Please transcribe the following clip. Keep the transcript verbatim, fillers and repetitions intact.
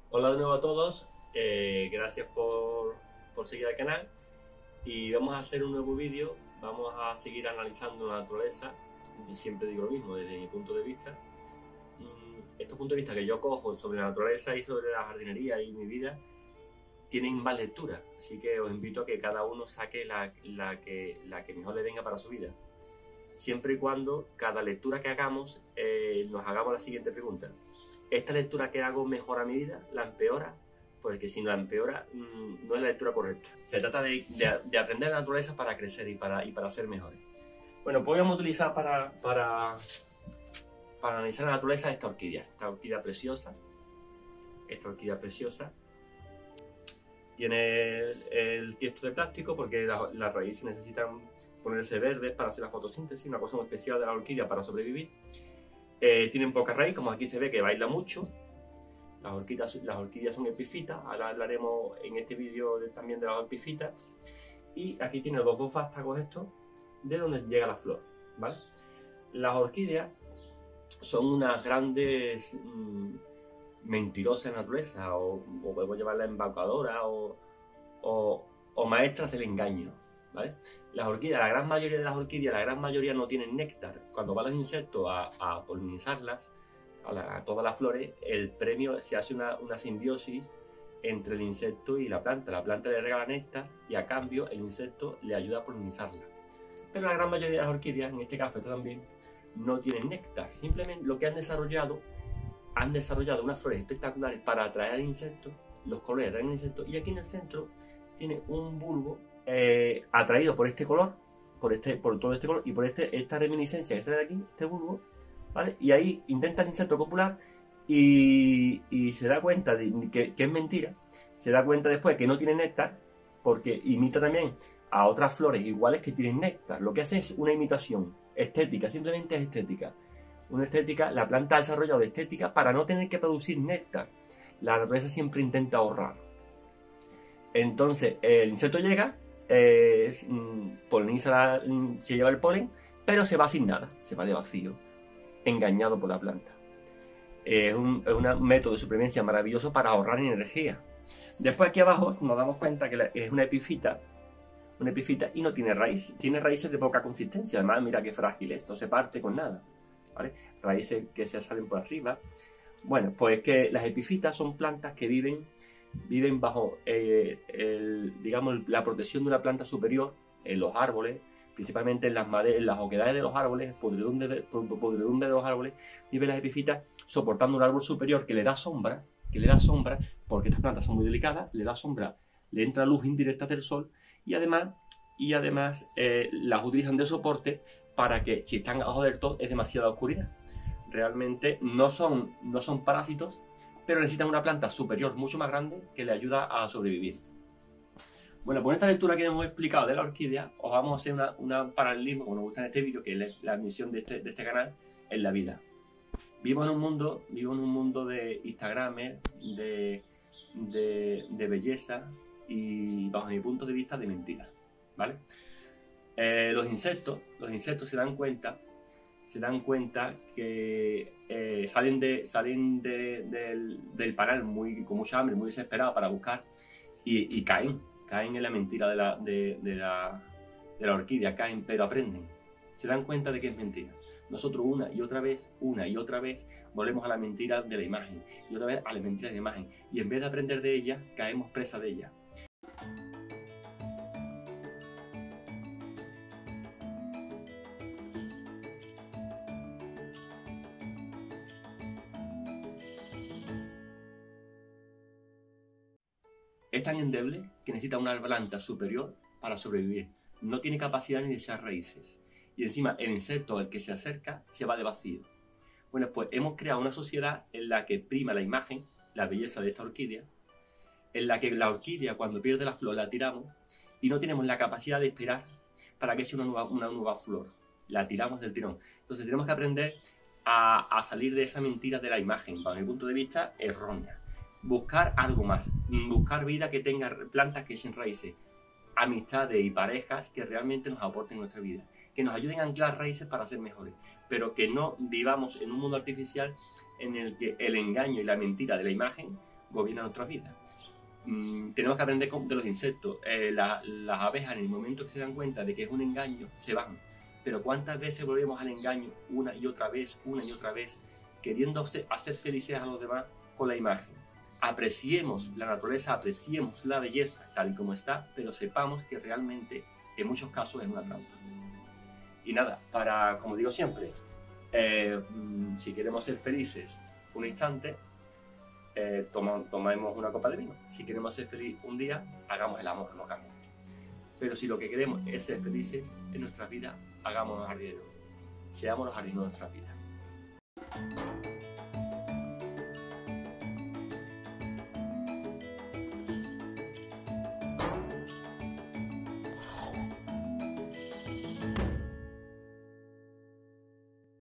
Hola de nuevo a todos, eh, gracias por, por seguir el canal y vamos a hacer un nuevo vídeo. Vamos a seguir analizando la naturaleza. Y siempre digo lo mismo desde mi punto de vista. Mm, estos puntos de vista que yo cojo sobre la naturaleza y sobre la jardinería y mi vida tienen más lectura, así que os invito a que cada uno saque la, la, que, la que mejor le venga para su vida, siempre y cuando cada lectura que hagamos eh, nos hagamos la siguiente pregunta: ¿esta lectura que hago mejora mi vida? ¿La empeora? Porque si no la empeora, mmm, no es la lectura correcta. Se trata de, de, de aprender la naturaleza para crecer y para, y para ser mejores. Bueno, pues vamos a utilizar para, para, para analizar la naturaleza esta orquídea, esta orquídea preciosa. Esta orquídea preciosa tiene el, el tiesto de plástico porque la, las raíces necesitan ponerse verdes para hacer la fotosíntesis, una cosa muy especial de la orquídea para sobrevivir. Eh, tienen poca raíz, como aquí se ve que baila mucho. Las orquídeas, las orquídeas son epifitas, ahora hablaremos en este vídeo de, también de las epifitas. Y aquí tiene los dos vástagos estos, de donde llega la flor, ¿vale? Las orquídeas son unas grandes mmm, mentirosas de naturaleza, o, o podemos llamarlas embacadoras, o, o, o maestras del engaño, ¿vale? Las orquídeas, la gran mayoría de las orquídeas, la gran mayoría no tienen néctar. Cuando van los insectos a, a polinizarlas, a, la, a todas las flores, el premio se hace una, una simbiosis entre el insecto y la planta. La planta le regala néctar y a cambio el insecto le ayuda a polinizarla. Pero la gran mayoría de las orquídeas, en este caso esta también, no tienen néctar. Simplemente lo que han desarrollado, han desarrollado unas flores espectaculares para atraer al insecto, los colores atraen al insecto, y aquí en el centro tiene un bulbo Eh, atraído por este color, por este, por todo este color y por este, esta reminiscencia que sale de aquí, este bulbo, ¿vale? Y ahí intenta el insecto copular y, y se da cuenta de que, que es mentira. Se da cuenta después que no tiene néctar, porque imita también a otras flores iguales que tienen néctar. Lo que hace es una imitación estética, simplemente es estética. Una estética, la planta ha desarrollado estética para no tener que producir néctar. La naturaleza siempre intenta ahorrar. Entonces el insecto llega, Eh, poliniza, la, se lleva el polen, pero se va sin nada, se va de vacío, engañado por la planta. Es un, es un método de supervivencia maravilloso para ahorrar energía. Después aquí abajo nos damos cuenta que es una epifita, una epifita y no tiene raíz, tiene raíces de poca consistencia. Además, mira qué frágil es, no se parte con nada, ¿vale? Raíces que se salen por arriba. Bueno, pues que las epifitas son plantas que viven viven bajo eh, el, digamos, la protección de una planta superior en los árboles, principalmente en las, en las oquedades de los árboles, podredumbre de, podredumbre de los árboles. Viven las epifitas soportando un árbol superior que le da sombra, que le da sombra, porque estas plantas son muy delicadas, le da sombra, le entra luz indirecta del sol, y además, y además eh, las utilizan de soporte para que, si están abajo del todo, es demasiada oscuridad. Realmente no son, no son parásitos, pero necesitan una planta superior mucho más grande que le ayuda a sobrevivir. Bueno, pues en esta lectura que hemos explicado de la orquídea, os vamos a hacer una, una paralelismo, como nos gusta en este vídeo, que es la, la misión de este, de este canal, en la vida. Vivo en un mundo, vivo en un mundo de Instagramers, de, de, de belleza y, bajo mi punto de vista, de mentira, ¿vale? Eh, los insectos, los insectos se dan cuenta se dan cuenta que eh, salen, de, salen de, de, del panal muy, con mucha hambre, muy desesperados para buscar y, y caen, caen en la mentira de la, de, de, la, de la orquídea, caen, pero aprenden, se dan cuenta de que es mentira. Nosotros una y otra vez, una y otra vez, volvemos a la mentira de la imagen y otra vez a la mentira de la imagen, y en vez de aprender de ella, caemos presa de ella. Es tan endeble que necesita una planta superior para sobrevivir. No tiene capacidad ni de echar raíces. Y encima el insecto al que se acerca se va de vacío. Bueno, pues hemos creado una sociedad en la que prima la imagen, la belleza de esta orquídea, en la que la orquídea, cuando pierde la flor, la tiramos y no tenemos la capacidad de esperar para que eche una nueva, una nueva flor. La tiramos del tirón. Entonces tenemos que aprender a, a salir de esa mentira de la imagen, bajo mi punto de vista, errónea. Buscar algo más, buscar vida que tenga plantas que echen raíces, amistades y parejas que realmente nos aporten nuestra vida, que nos ayuden a anclar raíces para ser mejores, pero que no vivamos en un mundo artificial en el que el engaño y la mentira de la imagen gobierna nuestra vida. Mm, tenemos que aprender de los insectos. Eh, la, las abejas, en el momento que se dan cuenta de que es un engaño, se van. Pero ¿cuántas veces volvemos al engaño una y otra vez, una y otra vez, queriendo hacer felices a los demás con la imagen? Apreciemos la naturaleza, apreciemos la belleza tal y como está, pero sepamos que realmente en muchos casos es una trampa. Y nada, para, como digo siempre, eh, si queremos ser felices un instante, eh, toma, tomemos una copa de vino. Si queremos ser felices un día, hagamos el amor locamente. Pero si lo que queremos es ser felices en nuestras vidas, hagamos los jardineros. Seamos los jardineros de nuestras vidas.